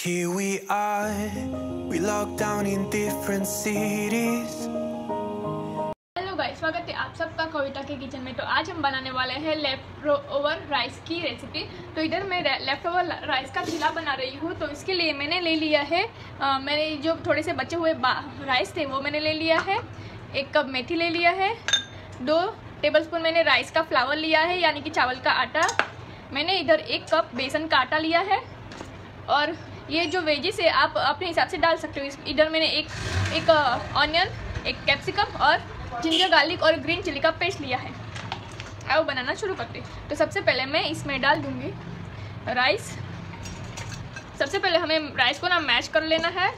Here we are, we locked down in different cities. Hello guys, स्वागत है आप सबका कविता के किचन में। तो आज हम बनाने वाले हैं लेफ्ट ओवर राइस की रेसिपी। तो इधर मैं लेफ्ट ओवर राइस का चीला बना रही हूँ। तो इसके लिए मैंने ले लिया है मैंने जो थोड़े से बचे हुए राइस थे वो मैंने ले लिया है। 1 कप मेथी ले लिया है। 2 टेबलस्पून मैंने राइस का फ्लावर लिया है, यानी कि चावल का आटा। मैंने इधर 1 कप बेसन का आटा लिया है। और ये जो वेजिस है आप अपने हिसाब से डाल सकते हो। इधर मैंने एक ऑनियन, 1 कैप्सिकम और जिंजर गार्लिक और ग्रीन चिली का पेस्ट लिया है। अब बनाना शुरू करते हैं। तो सबसे पहले मैं इसमें डाल दूंगी राइस। सबसे पहले हमें राइस को ना मैश कर लेना है।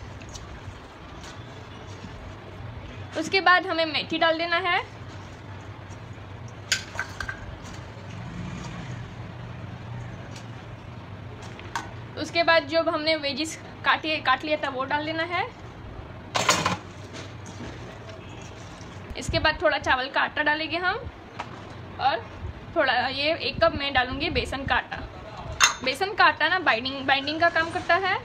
उसके बाद हमें मेथी डाल देना है। उसके बाद जो हमने वेजिस काट लिया था वो डाल देना है। इसके बाद थोड़ा चावल का आटा डालेंगे हम, और थोड़ा ये 1 कप मैं डालूंगी बेसन का आटा। बेसन का आटा ना बाइंडिंग का काम करता है।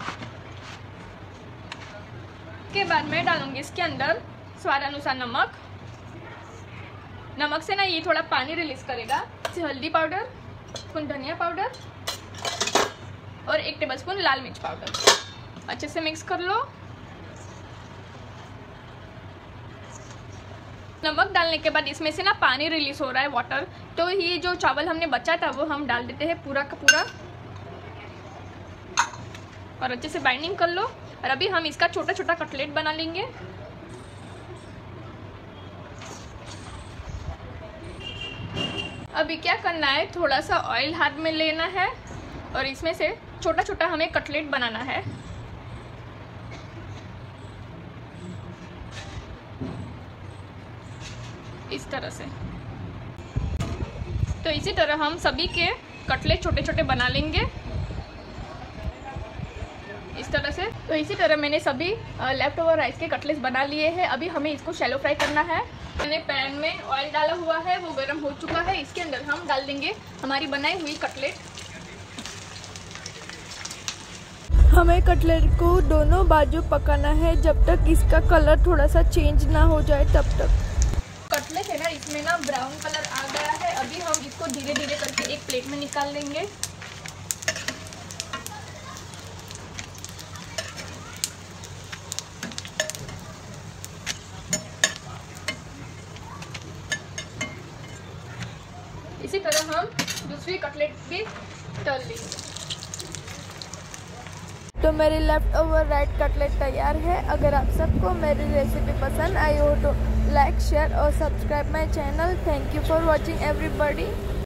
इसके बाद मैं डालूंगी इसके अंदर स्वाद अनुसार नमक। नमक से ना ये थोड़ा पानी रिलीज करेगा। हल्दी पाउडर, धनिया पाउडर और 1 टेबलस्पून लाल मिर्च पाउडर। अच्छे से मिक्स कर लो। नमक डालने के बाद इसमें से ना पानी रिलीज हो रहा है, वाटर। तो ये जो चावल हमने बचा था वो हम डाल देते हैं पूरा का पूरा, और अच्छे से बाइंडिंग कर लो। और अभी हम इसका छोटा छोटा कटलेट बना लेंगे। अभी क्या करना है, थोड़ा सा ऑयल हाथ में लेना है और इसमें से छोटा छोटा हमें कटलेट बनाना है। इस तरह से। तो इसी तरह हम सभी के कटलेट छोटे छोटे बना लेंगे, इस तरह से। तो इसी तरह मैंने सभी लेफ्ट ओवर राइस के कटलेट्स बना लिए हैं। अभी हमें इसको शैलो फ्राई करना है। मैंने पैन में ऑयल डाला हुआ है, वो गर्म हो चुका है। इसके अंदर हम डाल देंगे हमारी बनाई हुई कटलेट। हमें कटलेट को दोनों बाजू पकाना है जब तक इसका कलर थोड़ा सा चेंज ना हो जाए तब तक। कटलेट है ना, इसमें ना ब्राउन कलर आ गया है। अभी हम इसको धीरे धीरे करके एक प्लेट में निकाल लेंगे। इसी तरह हम दूसरी कटलेट भी तल लेंगे। तो मेरी लेफ्ट ओवर राइट कटलेट तैयार है। अगर आप सबको मेरी रेसिपी पसंद आई हो तो लाइक, शेयर और subscribe my channel. Thank you for watching everybody.